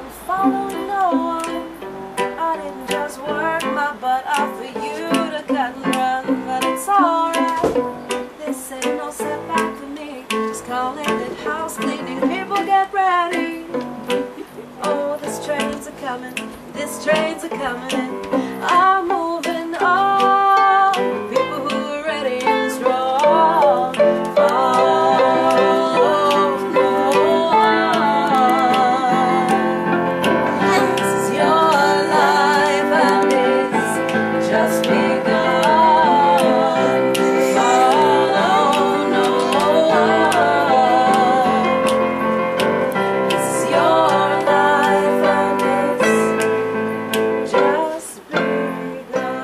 I'm following no one. I didn't just work my butt off for you to cut and run, but it's alright. This ain't no setback for me. Just calling it house cleaning. People get ready. Oh, these trains are coming. These trains are coming in. I'm moving on. People who are ready and strong. Just begun. Follow no one. This is your life and it's just begun.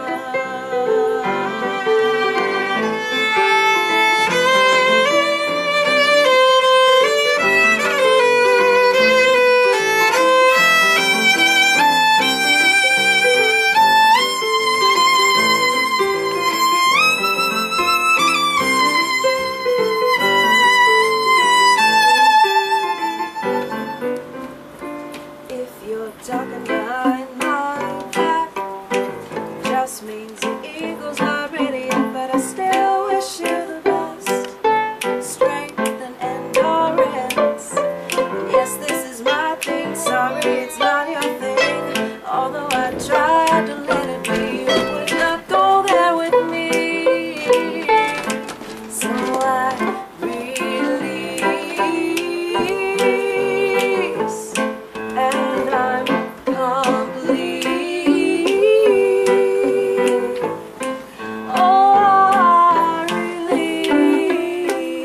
If you're talking behind my back, just means the eagle's not ready yet, but I still wish you the best strength and endurance. And yes, this is my thing. Sorry, it's not your thing. Although I tried to let it be, you would not go there with me. So I and I'm complete. Oh, I release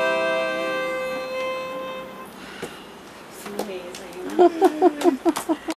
Amazing.